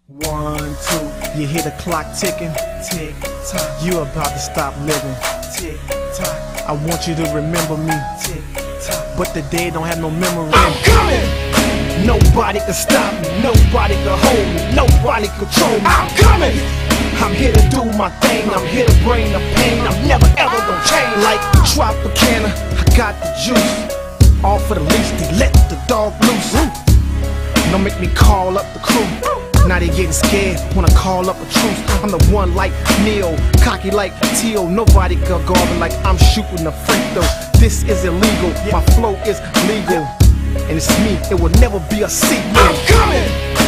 1, 2, you hear the clock ticking, tick tock. You about to stop living, tick tock. I want you to remember me, tick tock. But the day don't have no memory. I'm coming. Nobody can stop me, nobody can hold me, nobody control me. I'm coming. I'm here to do my thing, I'm here to bring the pain. I'm never ever gonna change. Like Tropicana, I got the juice. All for the least, they let the dog loose. Don't make me call up the crew. Now they getting scared when I call up a truce. I'm the one like Neil, cocky like Teal. Nobody can guard me like I'm shooting a free throw. This is illegal, my flow is legal. And it's me, it will never be a secret. I'm coming!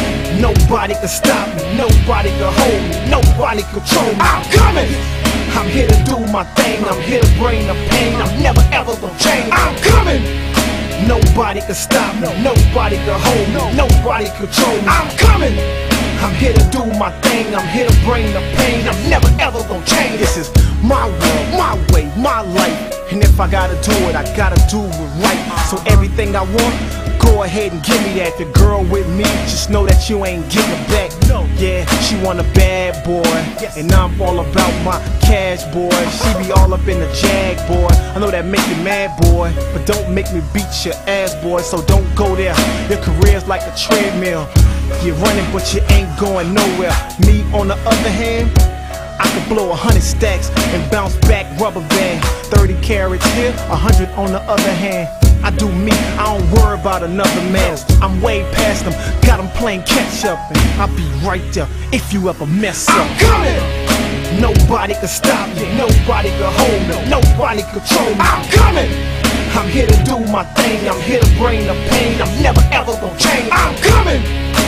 Nobody can stop me, nobody can hold me, nobody control me. I'm coming! I'm here to do my thing, I'm here to bring the pain. I'm never ever gonna change. I'm coming! Nobody can stop me, nobody can hold me, nobody control me. I'm coming! I'm here to do my thing, I'm here to bring the pain. I'm never ever gonna change. This is my world, my way, my life. And if I gotta do it, I gotta do it right. So everything I want, go ahead and give me that. If your girl with me, just know that you ain't getting it back. Yeah, she want a bad boy, and I'm all about my cash, boy. She be all up in the jag, boy. I know that make you mad, boy, but don't make me beat your ass, boy. So don't go there. Your career's like a treadmill. You're running, but you ain't going nowhere. Me, on the other hand, I can blow 100 stacks and bounce back rubber band. 30 carats here, 100 on the other hand. I do me, I don't worry about another man. I'm way past them, got them playing catch up, and I'll be right there if you ever mess up. I'm coming! Nobody can stop me, nobody can hold me, nobody control me. I'm coming! I'm here to do my thing, I'm here to bring the pain. I'm never ever gonna change. I'm coming!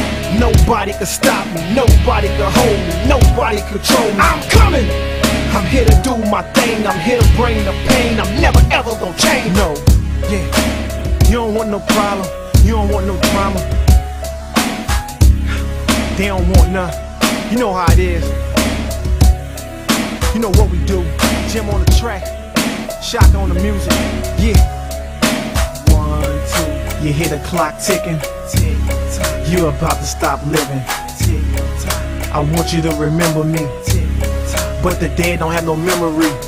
Nobody can stop me, nobody can hold me, nobody control me. I'm coming! I'm here to do my thing, I'm here to bring the pain. I'm never ever gonna change. No, yeah, you don't want no problem, you don't want no drama. They don't want none, you know how it is. You know what we do, Jim on the track, Shock on the music, yeah. 1, 2, you hear the clock ticking, tick tock. You about to stop living, tick tock. I want you to remember me, tick tock. But the day don't have no memory.